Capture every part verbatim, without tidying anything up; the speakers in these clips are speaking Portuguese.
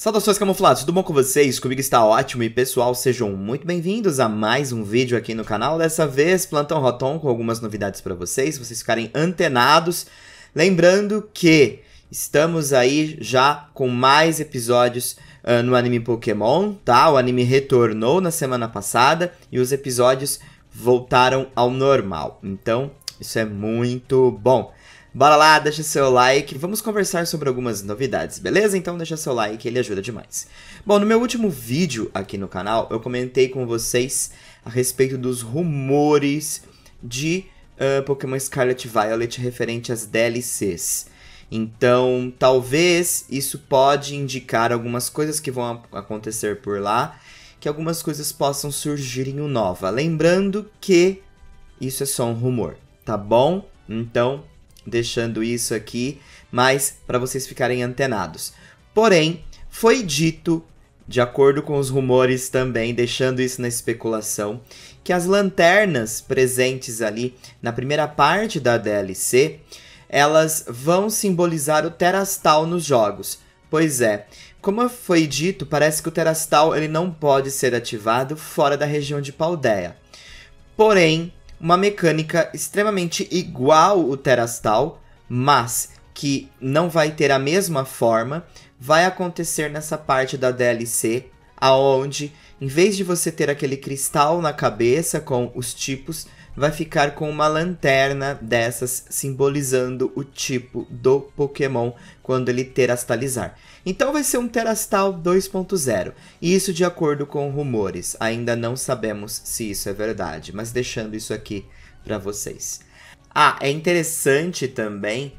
Saudações camuflados, tudo bom com vocês? Comigo está ótimo e pessoal, sejam muito bem-vindos a mais um vídeo aqui no canal. Dessa vez, Plantão Rotom com algumas novidades para vocês, vocês ficarem antenados. Lembrando que estamos aí já com mais episódios uh, no anime Pokémon, tá? O anime retornou na semana passada e os episódios voltaram ao normal. Então, isso é muito bom. Bora lá, deixa seu like, vamos conversar sobre algumas novidades, beleza? Então deixa seu like, ele ajuda demais. Bom, no meu último vídeo aqui no canal, eu comentei com vocês a respeito dos rumores de uh, Pokémon Scarlet e Violet referente às D L Cs. Então, talvez isso pode indicar algumas coisas que vão acontecer por lá, que algumas coisas possam surgir em Unova. Lembrando que isso é só um rumor, tá bom? Então, deixando isso aqui, mas para vocês ficarem antenados. Porém, foi dito, de acordo com os rumores também, deixando isso na especulação, que as lanternas presentes ali na primeira parte da D L C, elas vão simbolizar o Terastal nos jogos. Pois é, como foi dito, parece que o Terastal ele não pode ser ativado fora da região de Paldea. Porém, uma mecânica extremamente igual o Terastal, mas que não vai ter a mesma forma, vai acontecer nessa parte da D L C, aonde, em vez de você ter aquele cristal na cabeça com os tipos, vai ficar com uma lanterna dessas simbolizando o tipo do Pokémon quando ele terastalizar. Então vai ser um Terastal dois ponto zero, e isso de acordo com rumores. Ainda não sabemos se isso é verdade, mas deixando isso aqui para vocês. Ah, é interessante também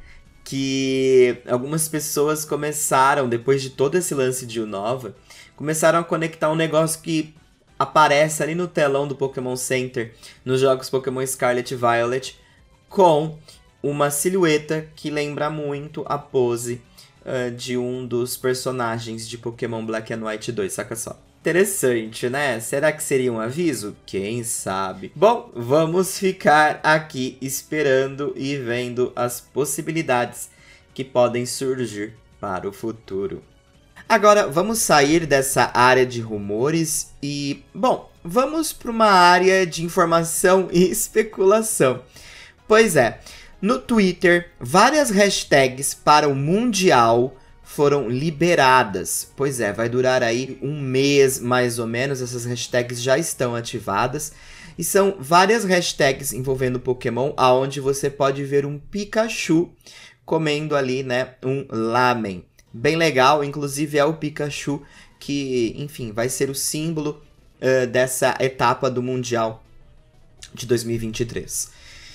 que algumas pessoas começaram, depois de todo esse lance de Unova, começaram a conectar um negócio que aparece ali no telão do Pokémon Center, nos jogos Pokémon Scarlet e Violet, com uma silhueta que lembra muito a pose uh, de um dos personagens de Pokémon Black and White dois, saca só. Interessante, né? Será que seria um aviso? Quem sabe? Bom, vamos ficar aqui esperando e vendo as possibilidades que podem surgir para o futuro. Agora, vamos sair dessa área de rumores e, bom, vamos para uma área de informação e especulação. Pois é, no Twitter, várias hashtags para o Mundial foram liberadas. Pois é, vai durar aí um mês mais ou menos, essas hashtags já estão ativadas. E são várias hashtags envolvendo Pokémon, aonde você pode ver um Pikachu comendo ali, né, um lamen. Bem legal, inclusive é o Pikachu que, enfim, vai ser o símbolo uh, dessa etapa do Mundial de dois mil e vinte e três.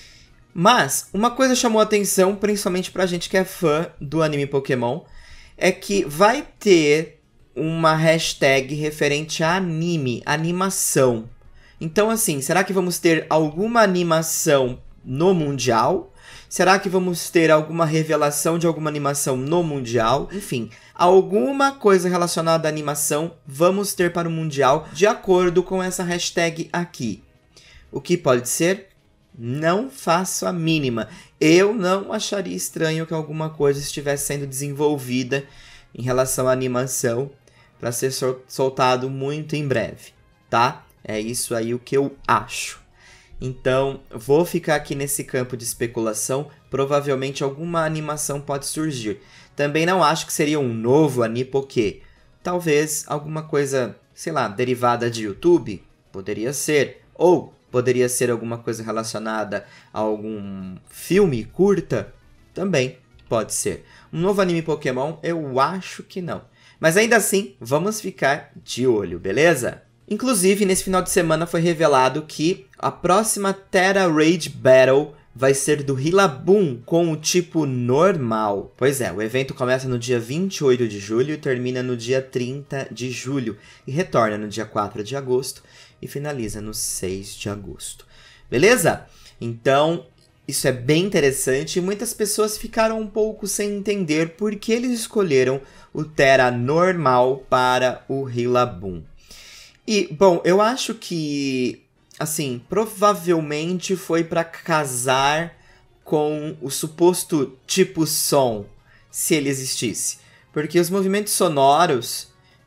Mas, uma coisa chamou a atenção, principalmente pra gente que é fã do anime Pokémon, é que vai ter uma hashtag referente a anime, animação. Então, assim, será que vamos ter alguma animação no Mundial? Será que vamos ter alguma revelação de alguma animação no Mundial? Enfim, alguma coisa relacionada à animação vamos ter para o Mundial de acordo com essa hashtag aqui. O que pode ser? Não faço a mínima. Eu não acharia estranho que alguma coisa estivesse sendo desenvolvida em relação à animação para ser sol- soltado muito em breve, tá? É isso aí o que eu acho. Então, vou ficar aqui nesse campo de especulação, provavelmente alguma animação pode surgir. Também não acho que seria um novo Anipoké. Talvez alguma coisa, sei lá, derivada de YouTube? Poderia ser. Ou poderia ser alguma coisa relacionada a algum filme curta? Também pode ser. Um novo anime Pokémon? Eu acho que não. Mas ainda assim, vamos ficar de olho, beleza? Inclusive, nesse final de semana foi revelado que a próxima Tera Raid Battle vai ser do Rillaboom com o tipo normal. Pois é, o evento começa no dia vinte e oito de julho e termina no dia trinta de julho. E retorna no dia quatro de agosto e finaliza no seis de agosto. Beleza? Então, isso é bem interessante e muitas pessoas ficaram um pouco sem entender por que eles escolheram o Tera normal para o Rillaboom. E, bom, eu acho que, assim, provavelmente foi para casar com o suposto tipo som, se ele existisse. Porque os movimentos sonoros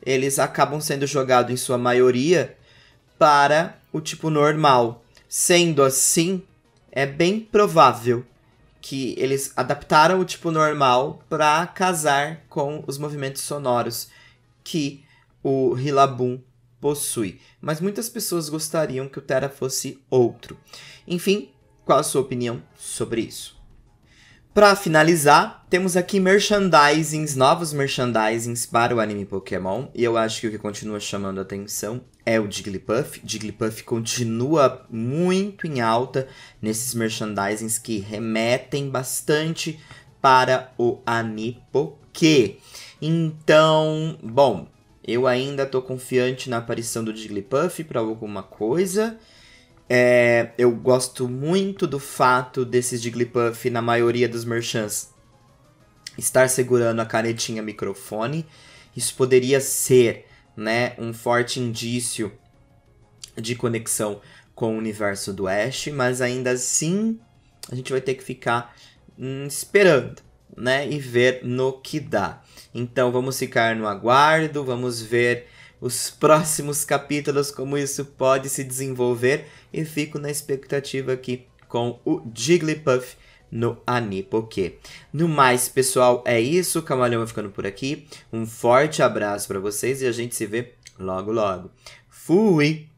eles acabam sendo jogados em sua maioria para o tipo normal. Sendo assim, é bem provável que eles adaptaram o tipo normal para casar com os movimentos sonoros que o Rillaboom possui. Mas muitas pessoas gostariam que o Tera fosse outro. Enfim, qual a sua opinião sobre isso? Para finalizar, temos aqui merchandisings, novos merchandisings para o anime Pokémon. E eu acho que o que continua chamando a atenção é o Jigglypuff. Jigglypuff continua muito em alta nesses merchandisings que remetem bastante para o Anipoké. Então, bom, eu ainda tô confiante na aparição do Jigglypuff para alguma coisa. É, eu gosto muito do fato desses Jigglypuff, na maioria dos merchants, estar segurando a canetinha microfone. Isso poderia ser, né, um forte indício de conexão com o universo do Ash, mas ainda assim a gente vai ter que ficar hum, esperando, né, e ver no que dá. Então vamos ficar no aguardo, vamos ver os próximos capítulos, como isso pode se desenvolver, e fico na expectativa aqui com o Jigglypuff no Anipoké. No mais, pessoal, é isso. O Camaleão vai ficando por aqui. Um forte abraço para vocês e a gente se vê logo logo. Fui!